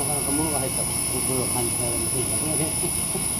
かなか物が入った声を感じられませんかね。